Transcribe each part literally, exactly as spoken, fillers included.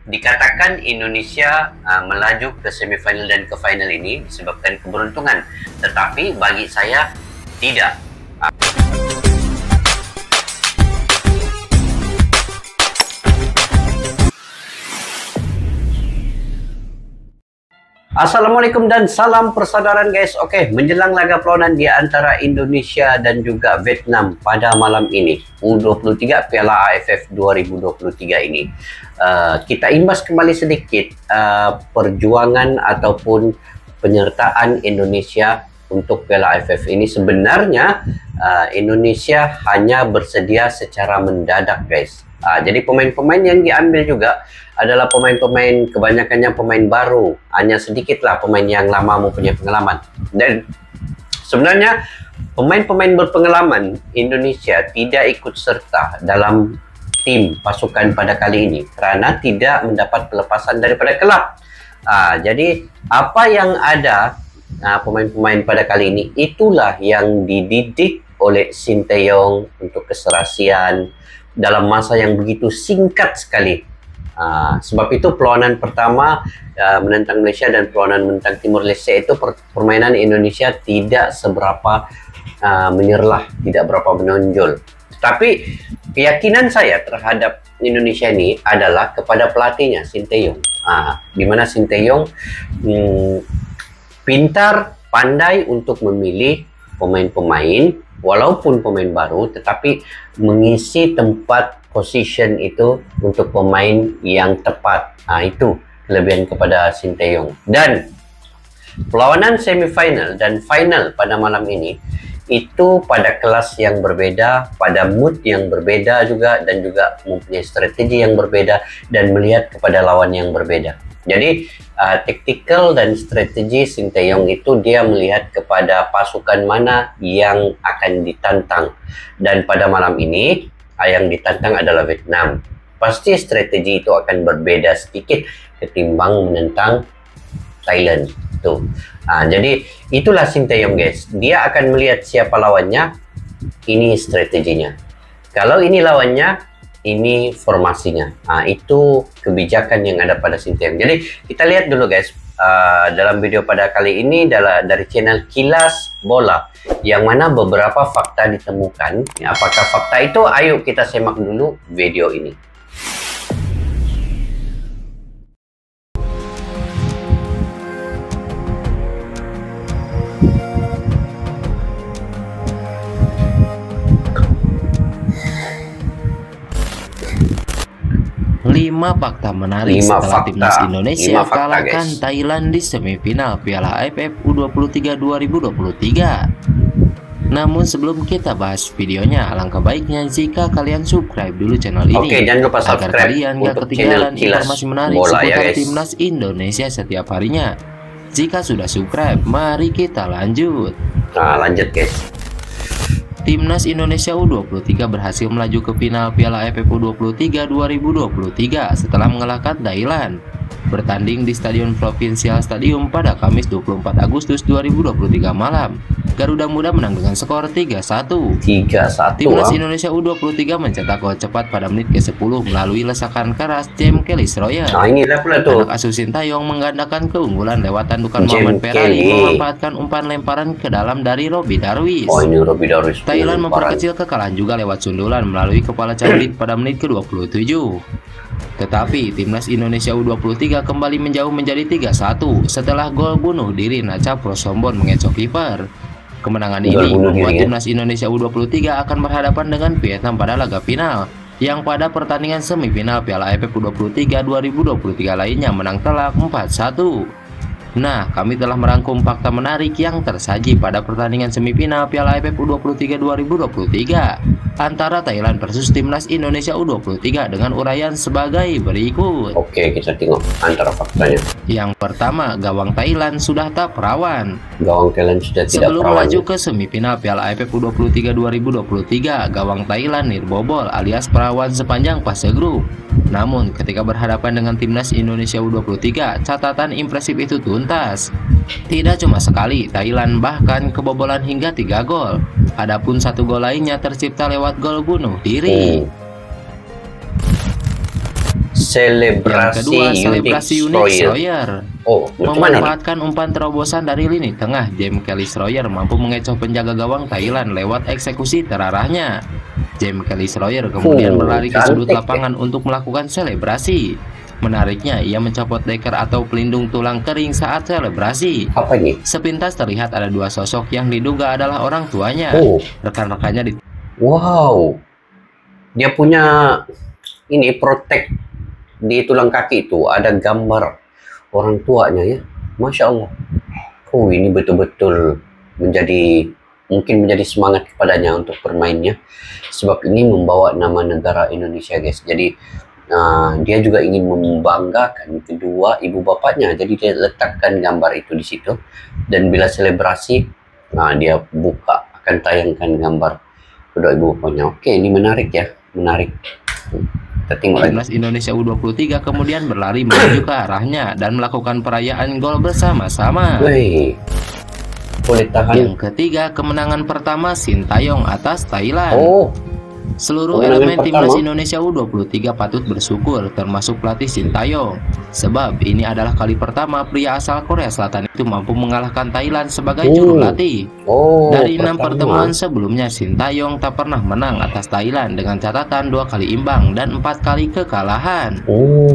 Dikatakan Indonesia uh, melaju ke semifinal dan ke final ini disebabkan keberuntungan, tetapi bagi saya tidak. Uh, Assalamualaikum dan salam persaudaraan guys. Oke, menjelang laga perlawanan di antara Indonesia dan juga Vietnam pada malam ini U dua puluh tiga Piala A F F dua ribu dua puluh tiga ini, uh, kita imbas kembali sedikit uh, perjuangan ataupun penyertaan Indonesia untuk Piala A F F ini. Sebenarnya uh, Indonesia hanya bersedia secara mendadak guys. Uh, jadi pemain-pemain yang diambil juga adalah pemain-pemain, kebanyakannya pemain baru, hanya sedikitlah pemain yang lama mempunyai pengalaman. Dan sebenarnya pemain-pemain berpengalaman Indonesia tidak ikut serta dalam tim pasukan pada kali ini karena tidak mendapat pelepasan daripada kelab. Ah, jadi apa yang ada pemain-pemain ah, pada kali ini itulah yang dididik oleh Sinteyong untuk keserasian dalam masa yang begitu singkat sekali. Uh, sebab itu perlawanan pertama uh, menentang Malaysia dan perlawanan menentang Timur Leste itu per permainan Indonesia tidak seberapa uh, menyerlah, tidak berapa menonjol. Tapi keyakinan saya terhadap Indonesia ini adalah kepada pelatihnya Sinteyong. Uh, di mana Sinteyong hmm, pintar, pandai untuk memilih pemain-pemain walaupun pemain baru, tetapi mengisi tempat position itu untuk pemain yang tepat. Nah, itu kelebihan kepada Sinteyong. Dan perlawanan semifinal dan final pada malam ini itu pada kelas yang berbeda, pada mood yang berbeda juga, dan juga mempunyai strategi yang berbeda dan melihat kepada lawan yang berbeda. Jadi uh, tactical dan strategi Sinteyong itu dia melihat kepada pasukan mana yang akan ditantang. Dan pada malam ini yang ditantang adalah Vietnam. Pasti strategi itu akan berbeda sedikit ketimbang menentang Thailand. Tuh. Nah, jadi itulah Sinteyong guys. Dia akan melihat siapa lawannya, ini strateginya. Kalau ini lawannya, ini formasinya. Nah, itu kebijakan yang ada pada Sinteyong. Jadi kita lihat dulu guys. Uh, dalam video pada kali ini adalah dari channel Kilas Bola, yang mana beberapa fakta ditemukan. Ya, apakah fakta itu? Ayo kita simak dulu video ini. lima fakta menarik lima setelah fakta. timnas Indonesia fakta, kalahkan guys. Thailand di semifinal Piala A F F U dua puluh tiga dua ribu dua puluh tiga. Namun sebelum kita bahas videonya, alangkah baiknya jika kalian subscribe dulu channel ini. Oke, jangan lupa subscribe agar kalian gak ketinggalan informasi menarik Bola, seputar ya, timnas Indonesia setiap harinya. Jika sudah subscribe, mari kita lanjut. Nah, lanjut guys. Timnas Indonesia U dua puluh tiga berhasil melaju ke final Piala A F F U dua puluh tiga dua ribu dua puluh tiga setelah mengalahkan Thailand. Bertanding di Stadion Provincial Stadium pada Kamis dua puluh empat Agustus dua ribu dua puluh tiga malam, Garuda Muda menang dengan skor tiga satu. tiga satu. Timnas Indonesia U dua puluh tiga mencetak gol cepat pada menit ke sepuluh melalui lesakan keras James Kelly Stroyer. Nah, ini levelnya tuh. Anak asuh Sinteyong menggandakan keunggulan lewat tandukan Muhammad Ferrari memanfaatkan umpan lemparan ke dalam dari Robby Darwish. Oh, ini Robby Darwish. Thailand memperkecil kekalahan juga lewat sundulan melalui kepala Cambit pada menit ke dua puluh tujuh. Tetapi timnas Indonesia U dua puluh tiga kembali menjauh menjadi tiga satu setelah gol bunuh diri Nacha Prosombon mengecoh kiper. Kemenangan ini membuat timnas Indonesia U dua puluh tiga akan berhadapan dengan Vietnam pada laga final, yang pada pertandingan semifinal Piala A F F U dua puluh tiga dua ribu dua puluh tiga lainnya menang telak empat satu. Nah, kami telah merangkum fakta menarik yang tersaji pada pertandingan semifinal Piala A F F U dua puluh tiga dua ribu dua puluh tiga antara Thailand versus timnas Indonesia U dua puluh tiga dengan uraian sebagai berikut. Oke, kita tengok antara faktanya. Yang pertama, gawang Thailand sudah tak perawan. Gawang Thailand sudah tidak Sebelum perawan. melaju ke semifinal Piala A F F U dua puluh tiga dua ribu dua puluh tiga, gawang Thailand nirbobol alias perawan sepanjang fase grup. Namun ketika berhadapan dengan timnas Indonesia U dua puluh tiga, catatan impresif itu tuntas. Tidak cuma sekali, Thailand bahkan kebobolan hingga tiga gol. Adapun satu gol lainnya tercipta lewat gol bunuh diri. Selebrasi kedua, selebrasi Unix Unix Destroyer. Destroyer. Oh, macam mana nih? Memanfaatkan umpan terobosan dari lini tengah, James Kelly Destroyer mampu mengecoh penjaga gawang Thailand lewat eksekusi terarahnya. James Kelly Destroyer kemudian Oh, berlari ke sudut cantik lapangan untuk melakukan selebrasi. Menariknya, ia mencopot deker atau pelindung tulang kering saat selebrasi. Apa ini? Sepintas terlihat ada dua sosok yang diduga adalah orang tuanya. Oh, Rekan-rekannya di wow. Dia punya ini protect di tulang kaki itu ada gambar orang tuanya ya. Masya Allah. Oh, ini betul-betul menjadi mungkin menjadi semangat kepadanya untuk bermainnya, sebab ini membawa nama negara Indonesia, guys. Jadi uh, dia juga ingin membanggakan kedua ibu bapaknya. Jadi dia letakkan gambar itu di situ, dan bila selebrasi, nah dia buka akan tayangkan gambar kedua ibu bapaknya. Oke, ini menarik ya, menarik. Kita tengok lagi. Timnas Indonesia U dua puluh tiga kemudian berlari menuju ke arahnya dan melakukan perayaan gol bersama-sama. Wih, boleh tahan. Yang ketiga, kemenangan pertama Sintayong atas Thailand. Oh, Seluruh kemenangan elemen timnas pertama. Indonesia U dua puluh tiga patut bersyukur, termasuk pelatih Sintayong, sebab ini adalah kali pertama pria asal Korea Selatan itu mampu mengalahkan Thailand sebagai juru Hmm. latih. oh, Dari enam pertama. pertemuan sebelumnya, Sintayong tak pernah menang atas Thailand dengan catatan dua kali imbang dan empat kali kekalahan. Oh,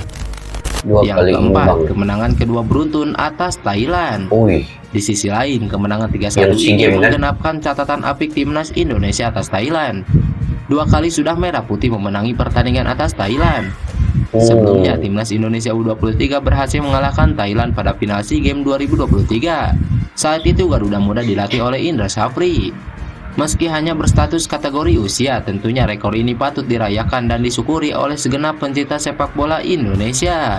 dua Yang kali keempat, imbang. kemenangan kedua beruntun atas Thailand. Wih, Di sisi lain, kemenangan tiga satu Yang SEA ini Games, kan? menggenapkan catatan apik timnas Indonesia atas Thailand. Dua kali sudah merah putih memenangi pertandingan atas Thailand. Oh. Sebelumnya, timnas Indonesia U dua puluh tiga berhasil mengalahkan Thailand pada final SEA Games dua ribu dua puluh tiga. Saat itu Garuda Muda dilatih oleh Indra Safri. Meski hanya berstatus kategori usia, tentunya rekor ini patut dirayakan dan disyukuri oleh segenap pencinta sepak bola Indonesia.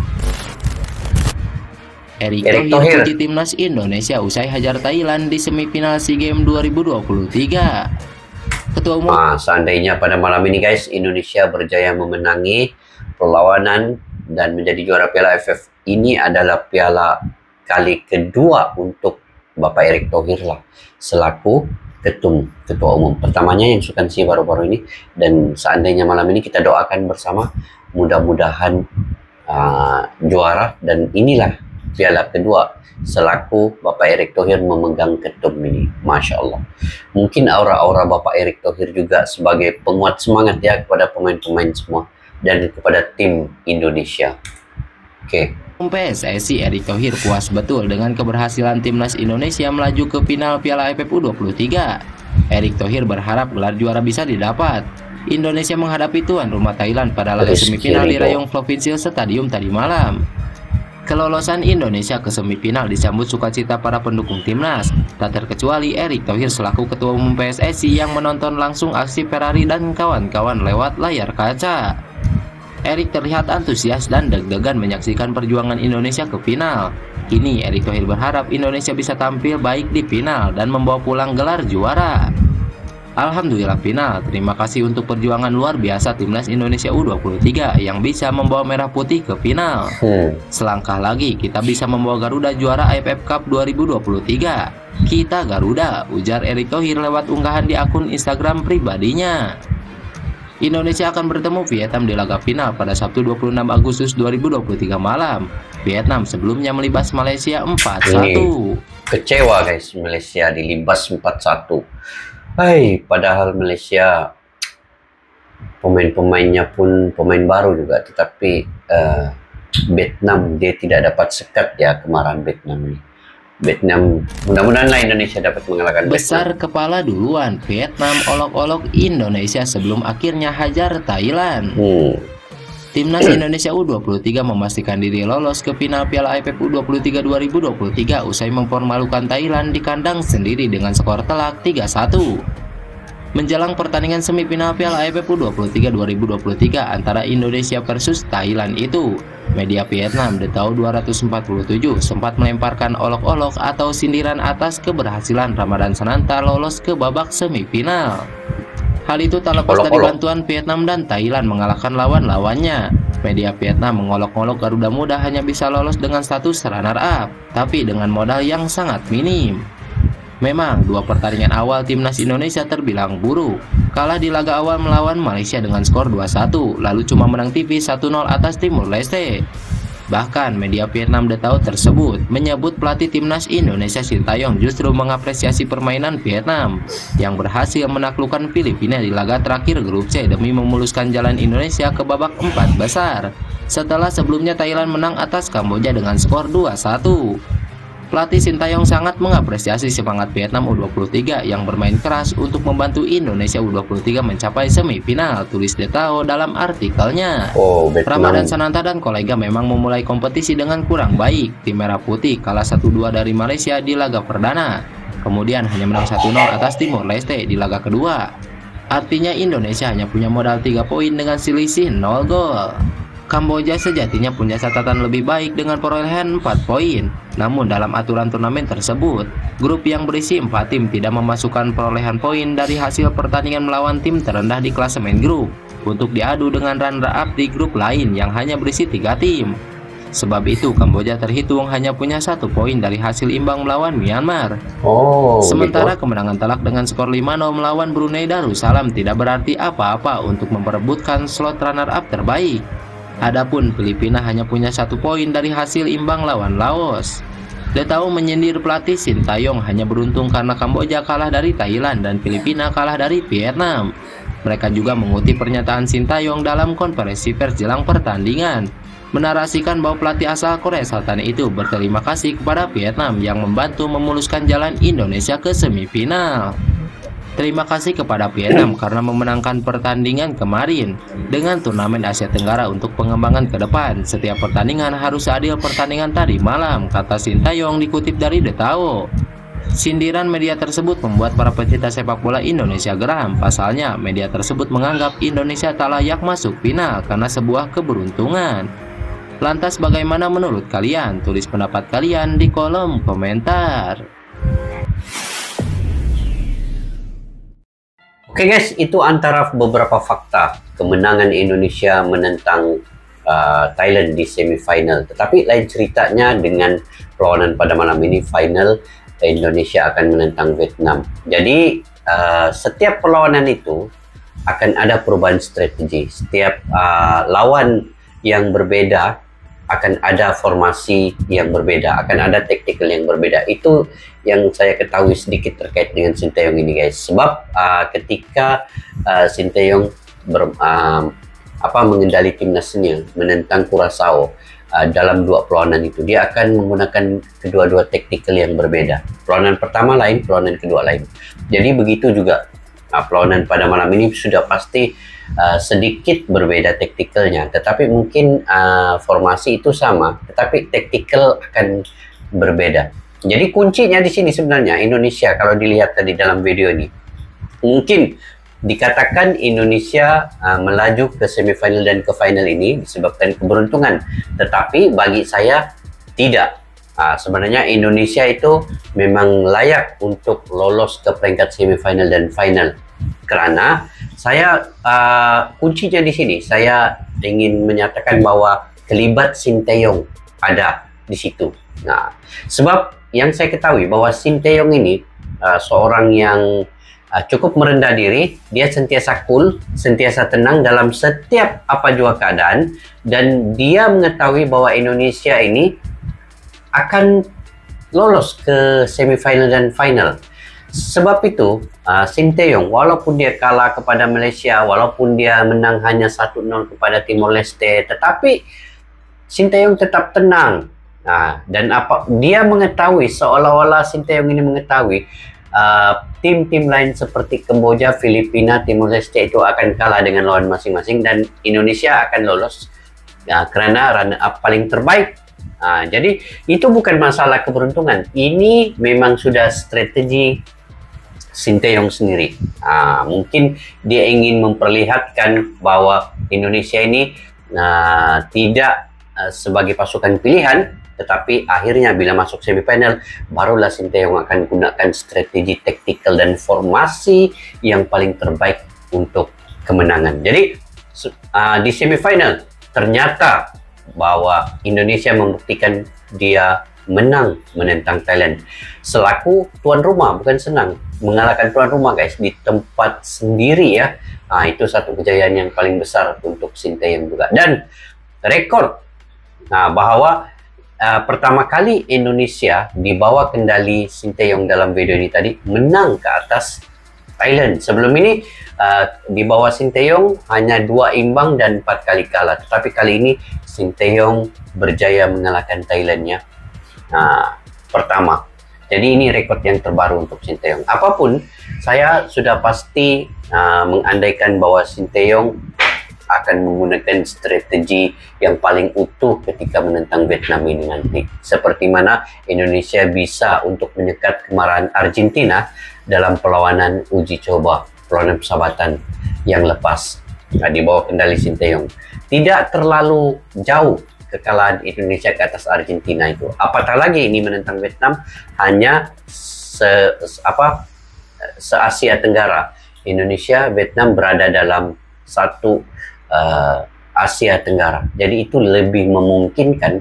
Erick Erick Thohir Thohir. puji timnas Indonesia usai hajar Thailand di semifinal SEA Games dua ribu dua puluh tiga. Ketua Umum Nah, seandainya pada malam ini, guys, Indonesia berjaya memenangi perlawanan dan menjadi juara Piala A F F, ini adalah piala kali kedua untuk Bapak Erick Thohir lah selaku ketum ketua umum. Pertamanya yang Sultan Syah baru-baru ini, dan seandainya malam ini kita doakan bersama mudah-mudahan uh, juara, dan inilah piala kedua selaku Bapak Erick Thohir memegang ketum ini. Masya Allah. Mungkin aura-aura Bapak Erick Thohir juga sebagai penguat semangat ya kepada pemain-pemain semua dan kepada tim Indonesia. Oke. P S S I Erick Thohir puas betul dengan keberhasilan timnas Indonesia melaju ke final Piala A F F U dua puluh tiga. Erick Thohir berharap gelar juara bisa didapat. Indonesia menghadapi tuan rumah Thailand pada laga Rizky semifinal di Ridho. Rayong Provincial Stadium tadi malam. Kelolosan Indonesia ke semifinal disambut sukacita para pendukung timnas, tak terkecuali Erick Thohir selaku Ketua Umum P S S I yang menonton langsung aksi Ferrari dan kawan-kawan lewat layar kaca. Erick terlihat antusias dan deg-degan menyaksikan perjuangan Indonesia ke final. Kini Erick Thohir berharap Indonesia bisa tampil baik di final dan membawa pulang gelar juara. Alhamdulillah final, terima kasih untuk perjuangan luar biasa timnas Indonesia U dua puluh tiga yang bisa membawa merah putih ke final. Hmm. Selangkah lagi kita bisa membawa Garuda juara A F F Cup dua ribu dua puluh tiga. Kita Garuda, ujar Erick Thohir lewat unggahan di akun Instagram pribadinya. Indonesia akan bertemu Vietnam di laga final pada Sabtu dua puluh enam Agustus dua ribu dua puluh tiga malam. Vietnam sebelumnya melibas Malaysia empat satu. Kecewa, guys, Malaysia dilibas empat satu. Hai, padahal Malaysia pemain-pemainnya pun pemain baru juga, tetapi uh, Vietnam dia tidak dapat sekat ya kemarin Vietnam ini. Vietnam, mudah-mudahanlah Indonesia dapat mengalahkan Besar Vietnam. kepala duluan, Vietnam olok-olok Indonesia sebelum akhirnya hajar Thailand. Hmm. Timnas Indonesia U dua puluh tiga memastikan diri lolos ke final Piala A F F U dua puluh tiga dua ribu dua puluh tiga usai mempermalukan Thailand di kandang sendiri dengan skor telak tiga satu. Menjelang pertandingan semifinal Piala A F F U dua puluh tiga dua ribu dua puluh tiga antara Indonesia versus Thailand itu, media Vietnam The Tau dua ratus empat puluh tujuh sempat melemparkan olok-olok atau sindiran atas keberhasilan Ramadan Sananta lolos ke babak semifinal. Hal itu tak lepas dari Olok-olok. bantuan Vietnam dan Thailand mengalahkan lawan-lawannya. Media Vietnam mengolok-olok Garuda Muda hanya bisa lolos dengan status runner up, tapi dengan modal yang sangat minim. Memang dua pertandingan awal timnas Indonesia terbilang buruk. kalah di laga awal melawan Malaysia dengan skor dua satu, lalu cuma menang tipis satu nol atas Timor Leste. Bahkan media Vietnam The Tao tersebut menyebut pelatih timnas Indonesia Sintayong justru mengapresiasi permainan Vietnam yang berhasil menaklukkan Filipina di laga terakhir grup C demi memuluskan jalan Indonesia ke babak empat besar setelah sebelumnya Thailand menang atas Kamboja dengan skor dua satu. Pelatih Sintayong sangat mengapresiasi semangat Vietnam U dua puluh tiga yang bermain keras untuk membantu Indonesia U dua puluh tiga mencapai semifinal, tulis The Tao dalam artikelnya. Oh, Ramadan Sananta dan kolega memang memulai kompetisi dengan kurang baik. Tim Merah Putih kalah satu dua dari Malaysia di laga perdana, kemudian hanya menang satu nol atas Timor Leste di laga kedua. Artinya Indonesia hanya punya modal tiga poin dengan selisih nol gol. Kamboja sejatinya punya catatan lebih baik dengan perolehan empat poin. Namun dalam aturan turnamen tersebut, grup yang berisi empat tim tidak memasukkan perolehan poin dari hasil pertandingan melawan tim terendah di klasemen grup untuk diadu dengan runner-up di grup lain yang hanya berisi tiga tim. Sebab itu Kamboja terhitung hanya punya satu poin dari hasil imbang melawan Myanmar. Oh, Sementara gitu. kemenangan telak dengan skor lima nol melawan Brunei Darussalam tidak berarti apa-apa untuk memperebutkan slot runner-up terbaik. Adapun Filipina hanya punya satu poin dari hasil imbang lawan Laos. The Tao menyindir pelatih Sintayong hanya beruntung karena Kamboja kalah dari Thailand dan Filipina kalah dari Vietnam. Mereka juga mengutip pernyataan Sintayong dalam konferensi pers jelang pertandingan, menarasikan bahwa pelatih asal Korea Selatan itu berterima kasih kepada Vietnam yang membantu memuluskan jalan Indonesia ke semifinal. Terima kasih kepada Vietnam karena memenangkan pertandingan kemarin. Dengan turnamen Asia Tenggara untuk pengembangan ke depan, setiap pertandingan harus adil pertandingan tadi malam, kata Sintayong dikutip dari The Tao. Sindiran media tersebut membuat para pecinta sepak bola Indonesia geram. Pasalnya, media tersebut menganggap Indonesia tak layak masuk final karena sebuah keberuntungan. Lantas bagaimana menurut kalian? Tulis pendapat kalian di kolom komentar. Oke guys, itu antara beberapa fakta kemenangan Indonesia menentang uh, Thailand di semifinal. Tetapi lain ceritanya dengan perlawanan pada malam ini, final Indonesia akan menentang Vietnam. Jadi uh, setiap perlawanan itu akan ada perubahan strategi. Setiap uh, lawan yang berbeda akan ada formasi yang berbeda, akan ada tactical yang berbeda. Itu yang saya ketahui sedikit terkait dengan Sintayong ini guys. Sebab uh, ketika uh, Sintayong ber, uh, apa mengendali timnasnya menentang Curaçao uh, dalam dua perlawanan itu, dia akan menggunakan kedua-dua tactical yang berbeda. Perlawanan pertama lain, perlawanan kedua lain. Jadi begitu juga uh, perlawanan pada malam ini sudah pasti Uh, sedikit berbeda taktikalnya, tetapi mungkin uh, formasi itu sama, tetapi taktikal akan berbeda. Jadi kuncinya di sini sebenarnya Indonesia, kalau dilihat tadi dalam video ini, mungkin dikatakan Indonesia uh, melaju ke semifinal dan ke final ini disebabkan keberuntungan, tetapi bagi saya tidak. Uh, sebenarnya Indonesia itu memang layak untuk lolos ke peringkat semifinal dan final. Karena saya uh, kuncinya di sini, saya ingin menyatakan bahwa kelibat Sintayong ada di situ. Nah, sebab yang saya ketahui bahwa Sintayong ini uh, seorang yang uh, cukup merendah diri, dia sentiasa cool, sentiasa tenang dalam setiap apa jua keadaan, dan dia mengetahui bahwa Indonesia ini akan lolos ke semifinal dan final. Sebab itu, uh, Sintayong walaupun dia kalah kepada Malaysia, walaupun dia menang hanya satu nol kepada Timor Leste, tetapi Sintayong tetap tenang. Nah, dan apa dia mengetahui, seolah-olah Sintayong ini mengetahui tim-tim uh, lain seperti Kamboja, Filipina, Timor Leste itu akan kalah dengan lawan masing-masing dan Indonesia akan lolos uh, karena runner-up paling terbaik. Nah, jadi itu bukan masalah keberuntungan. Ini memang sudah strategi Sintayong sendiri. Nah, mungkin dia ingin memperlihatkan bahwa Indonesia ini uh, tidak uh, sebagai pasukan pilihan, tetapi akhirnya bila masuk semifinal, barulah Sintayong akan gunakan strategi taktikal dan formasi yang paling terbaik untuk kemenangan. Jadi uh, di semifinal ternyata bahwa Indonesia membuktikan dia menang menentang Thailand. Selaku tuan rumah, bukan senang. mengalahkan tuan rumah guys di tempat sendiri ya. Nah, itu satu kejayaan yang paling besar untuk Sinteyong juga. Dan rekor nah, bahwa uh, pertama kali Indonesia di bawah kendali Sinteyong dalam video ini tadi menang ke atas Thailand. Sebelum ini uh, di bawah Sinteyong hanya dua imbang dan empat kali kalah. Tetapi kali ini Sinteyong berjaya mengalahkan Thailandnya. Nah, pertama. Jadi ini rekod yang terbaru untuk Sinteyong. Apapun, saya sudah pasti uh, mengandaikan bahwa Sinteyong akan menggunakan strategi yang paling utuh ketika menentang Vietnam ini nanti. Seperti mana Indonesia bisa untuk menyekat kemarahan Argentina dalam perlawanan uji coba, perlawanan persahabatan yang lepas. Nah, di bawah kendali Sinteyong. Tidak terlalu jauh kekalahan Indonesia ke atas Argentina itu. Apatah lagi ini menentang Vietnam, hanya se, apa se Asia Tenggara. Indonesia, Vietnam berada dalam satu uh, Asia Tenggara. Jadi itu lebih memungkinkan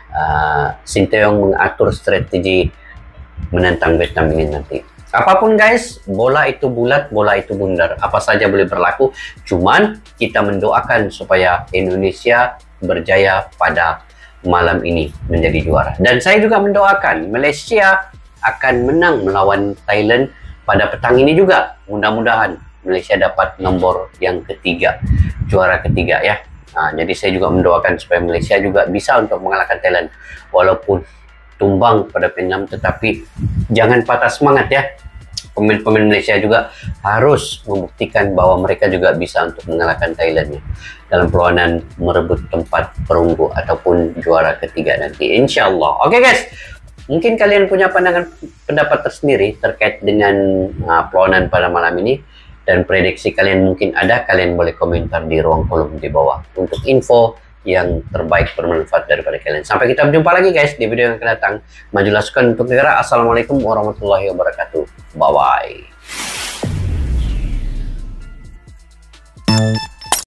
uh, Sinteyong mengatur strategi menentang Vietnam ini nanti. Apapun guys, bola itu bulat, bola itu bundar. Apa saja boleh berlaku. Cuman kita mendoakan supaya Indonesia berjaya pada malam ini menjadi juara. Dan saya juga mendoakan Malaysia akan menang melawan Thailand pada petang ini juga. Mudah-mudahan Malaysia dapat nombor yang ketiga, juara ketiga ya. Nah, jadi saya juga mendoakan supaya Malaysia juga bisa untuk mengalahkan Thailand. Walaupun tumbang pada Vietnam, tetapi jangan patah semangat ya. Pemain-pemain Malaysia juga harus membuktikan bahwa mereka juga bisa untuk mengalahkan Thailand ya, dalam perlawanan merebut tempat perunggu ataupun juara ketiga nanti, insya Allah. Oke guys, mungkin kalian punya pandangan pendapat tersendiri terkait dengan uh, perlawanan pada malam ini, dan prediksi kalian mungkin ada, kalian boleh komentar di ruang kolom di bawah untuk info yang terbaik bermanfaat daripada kalian. Sampai kita berjumpa lagi guys di video yang akan datang. Majulah sukan untuk negara. Assalamualaikum warahmatullahi wabarakatuh. Bye bye.